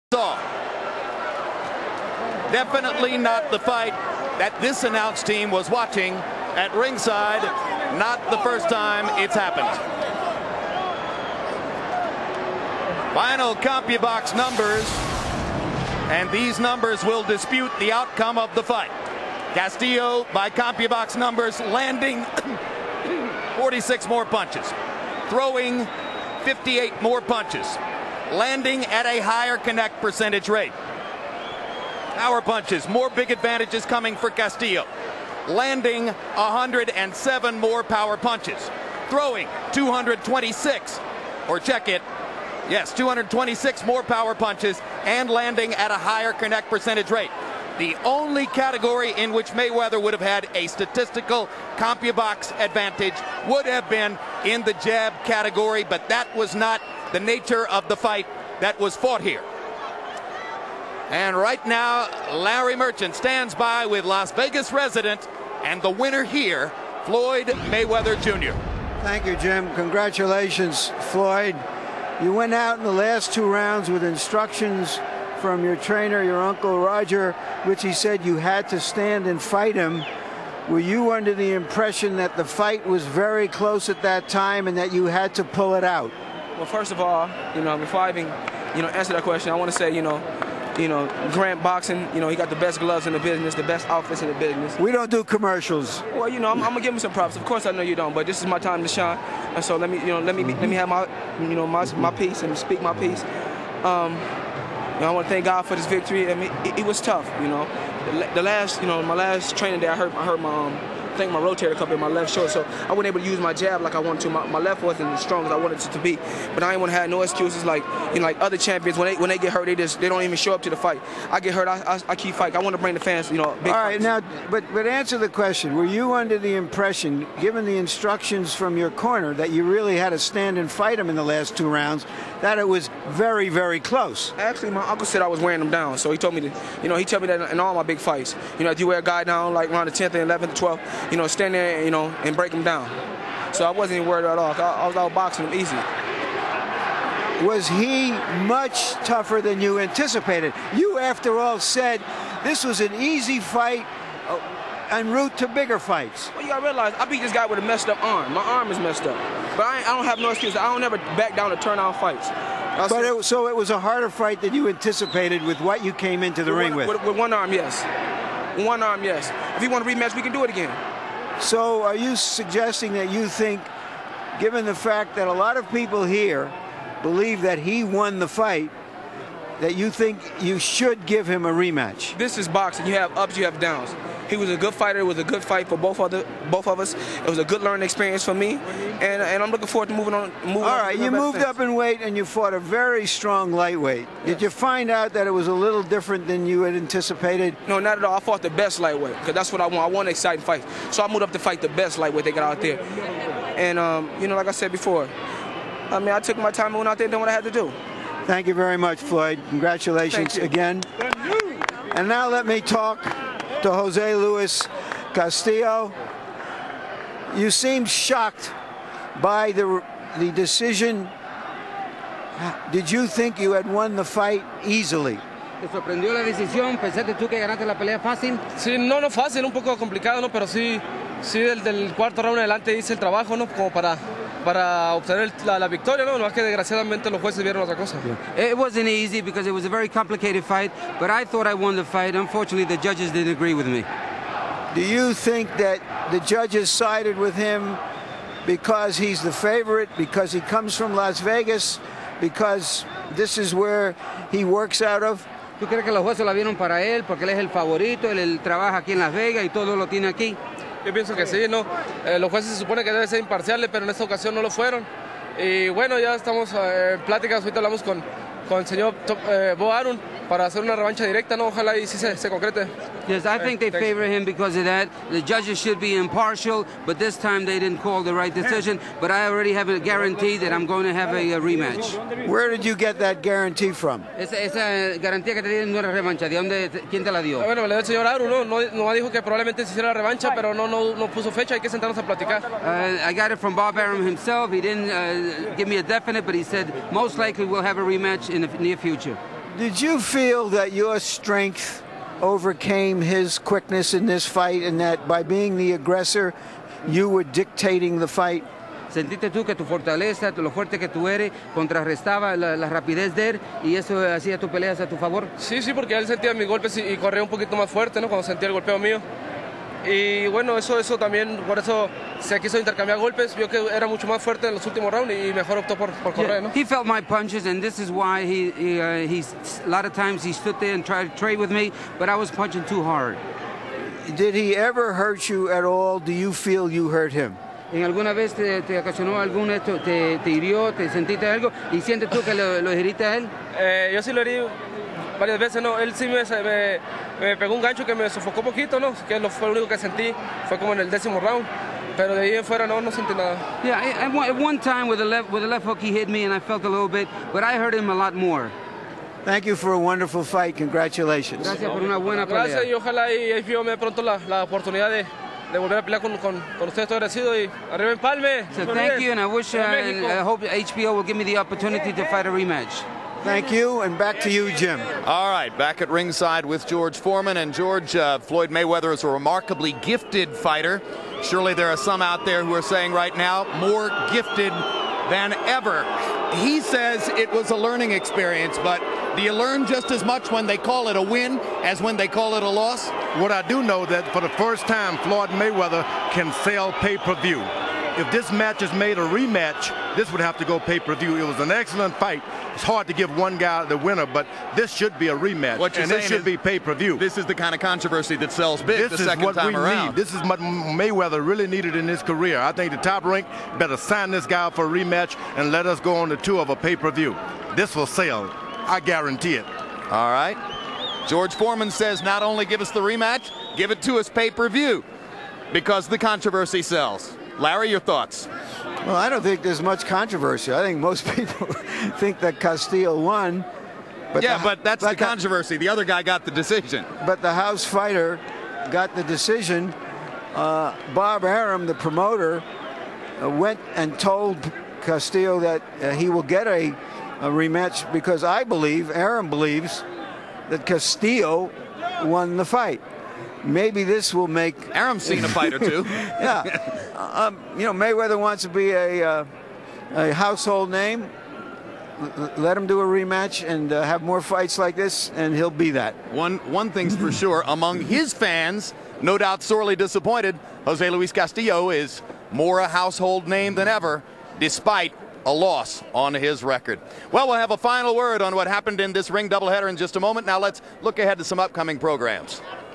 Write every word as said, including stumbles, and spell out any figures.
saw. Definitely not the fight that this announce team was watching at ringside. Not the first time it's happened. Final CompuBox numbers, and these numbers will dispute the outcome of the fight. Castillo, by CompuBox numbers, landing forty-six more punches, throwing fifty-eight more punches, landing at a higher connect percentage rate. Power punches, more big advantages coming for Castillo, landing one hundred seven more power punches, throwing two hundred twenty-six, or check it, yes, two hundred twenty-six more power punches, and landing at a higher connect percentage rate. The only category in which Mayweather would have had a statistical CompuBox advantage would have been in the jab category, but that was not the nature of the fight that was fought here. And right now, Larry Merchant stands by with Las Vegas resident and the winner here, Floyd Mayweather Junior Thank you, Jim. Congratulations, Floyd. You went out in the last two rounds with instructions from your trainer, your uncle Roger, which he said you had to stand and fight him. Were you under the impression that the fight was very close at that time and that you had to pull it out? Well, first of all, you know, before I even, you know, answer that question, I want to say, you know, you know, Grant Boxing, you know, he got the best gloves in the business, the best outfits in the business. We don't do commercials. Well, you know, I'm, I'm gonna give him some props. Of course, I know you don't, but this is my time to shine, and so let me, you know, let me, let me have my, you know, my, my piece and speak my piece. Um, you know, I want to thank God for this victory. I mean, it, it was tough, you know. The, the last, you know, my last training day, I hurt, I hurt my, um, I think my rotator cuff in my left shoulder, so I wasn't able to use my jab like I wanted to. My, my left wasn't as strong as I wanted it to be, but I ain't want to have no excuses like, you know, like other champions. When they when they get hurt, they just they don't even show up to the fight. I get hurt, I, I, I keep fighting. I want to bring the fans, you know, big All right, fights. now, but but answer the question. Were you under the impression, given the instructions from your corner, that you really had to stand and fight him in the last two rounds, that it was very, very close? Actually, my uncle said I was wearing them down, so he told me to, you know, he told me that in all my big fights, you know, if you wear a guy down like around the tenth and eleventh, twelfth, you know, stand there, and, you know, and break him down. So I wasn't even worried at all. I, I was out boxing him easy. Was he much tougher than you anticipated? You, after all, said this was an easy fight en route to bigger fights. Well, you gotta realize, I beat this guy with a messed up arm. My arm is messed up. But I, ain't, I don't have no excuse. I don't ever back down to turn out fights. But it, so it was a harder fight than you anticipated with what you came into the with ring one, with. with. With one arm, yes. With one arm, yes. If you want to rematch, we can do it again. So are you suggesting that you think, given the fact that a lot of people here believe that he won the fight, that you think you should give him a rematch? This is boxing. You have ups, you have downs. He was a good fighter. It was a good fight for both of the, both of us. It was a good learning experience for me, and and I'm looking forward to moving on. Moving All right, on you moved up in weight and you fought a very strong lightweight. Yes. Did you find out that it was a little different than you had anticipated? No, not at all. I fought the best lightweight because that's what I want. I want an exciting fight. So I moved up to fight the best lightweight they got out there. And um, you know, like I said before, I mean, I took my time and went out there and did what I had to do. Thank you very much, Floyd. Congratulations again. And now let me talk to Jose Luis Castillo. You seemed shocked by the the decision. Did you think you had won the fight easily? ¿Te sorprendió la decisión? ¿Pensaste tú que ganaste la pelea fácil? Sí, no, no fácil, un poco complicado, ¿no? Pero sí, sí del, del cuarto round adelante hice el trabajo, ¿no? Como para, para obtener el, la, la victoria, ¿no? Más que desgraciadamente los jueces vieron otra cosa. It wasn't easy because it was a very complicated fight, but I thought I won the fight. Unfortunately, the judges didn't agree with me. Do you think that the judges sided with him because he's the favorite, because he comes from Las Vegas, because this is where he works out of? ¿Tú crees que los jueces la vieron para él porque él es el favorito, él, él trabaja aquí en Las Vegas y todo lo tiene aquí? Yo pienso que sí, ¿no? Eh, los jueces se supone que deben ser imparciales, pero en esta ocasión no lo fueron. Y bueno, ya estamos eh, en pláticas, ahorita hablamos con, con el señor eh, Bo Arum para hacer una revancha directa, ¿no? Ojalá y sí se, se concrete. Yes, I think they favor him because of that. The judges should be impartial, but this time they didn't call the right decision. But I already have a guarantee that I'm going to have a, a rematch. Where did you get that guarantee from? Esa, esa garantía que te dieron no era revancha. ¿De dónde, quién te la dio? Bueno, me la dio el señor Arum, ¿no? No, no dijo que probablemente se hiciera la revancha, pero no, no, no puso fecha. Hay que sentarnos a platicar. Uh, I got it from Bob Arum himself. He didn't uh, give me a definite, but he said most likely we'll have a rematch in the near future. Did you feel that your strength overcame his quickness in this fight, and that by being the aggressor, you were dictating the fight? ¿Sentiste tú que tu fortaleza, lo fuerte que tú eres, contrarrestaba la, la rapidez de él y eso hacía tus peleas a tu favor? Sí, sí, porque él sentía mis golpes y, y corría un poquito más fuerte, ¿no? Cuando sentía el golpeo mío. Y bueno, eso, eso también, por eso se quiso intercambiar golpes, vio que era mucho más fuerte en los últimos rounds y mejor optó por, por correr, ¿no? He felt my punches, and this is why he, he uh, he's a lot of times he stood there and tried to trade with me, but I was punching too hard. Did he ever hurt you at all? Do you feel you hurt him? ¿En alguna vez te, te ocasionó algún esto, te, te hirió, te sentiste algo y sientes tú que lo, lo heriste a él? Eh, yo sí lo herí varias veces, ¿no? Él sí me, me, me pegó un gancho que me sofocó poquito, ¿no? Que lo, fue lo único que sentí, fue como en el décimo round. Pero de ahí en fuera no, no sentí nada. Yeah, I, I, at one time with the left with the left hook he hit me and I felt a little bit, but I hurt him a lot more. Thank you for a wonderful fight. Congratulations. Gracias por una buena pelea. Gracias y ojalá y H B O me dé pronto la, la oportunidad de, de volver a pelear con, con, con ustedes. Estoy agradecido y arriba Empalme. So thank you, and I wish uh, and I hope H B O will give me the opportunity to fight a rematch. Thank you, and back to you, Jim. All right, back at ringside with George Foreman. And George, uh, Floyd Mayweather is a remarkably gifted fighter. Surely there are some out there who are saying right now, more gifted than ever. He says it was a learning experience, but do you learn just as much when they call it a win as when they call it a loss? What I do know that for the first time, Floyd Mayweather can sell pay-per-view. If this match is made a rematch, this would have to go pay-per-view. It was an excellent fight. It's hard to give one guy the winner, but this should be a rematch, What you're and this saying should is be pay-per-view. This is the kind of controversy that sells big This the is second what time we around. need. This is what Mayweather really needed in his career. I think the Top Rank better sign this guy up for a rematch and let us go on the tour of a pay-per-view. This will sell. I guarantee it. All right. George Foreman says not only give us the rematch, give it to us pay-per-view because the controversy sells. Larry, your thoughts? Well, I don't think there's much controversy. I think most people think that Castillo won. But yeah, the, but that's but the controversy. The other guy got the decision. But the house fighter got the decision. Uh, Bob Arum, the promoter, uh, went and told Castillo that uh, he will get a, a rematch because I believe, Arum believes, that Castillo won the fight. Maybe this will make... Arum's seen a fight or two. Yeah. Um, you know, Mayweather wants to be a, uh, a household name. L let him do a rematch and uh, have more fights like this, and he'll be that. One, one thing's for sure, among his fans, no doubt sorely disappointed, Jose Luis Castillo is more a household name than ever, despite a loss on his record. Well, we'll have a final word on what happened in this ring doubleheader in just a moment. Now let's look ahead to some upcoming programs.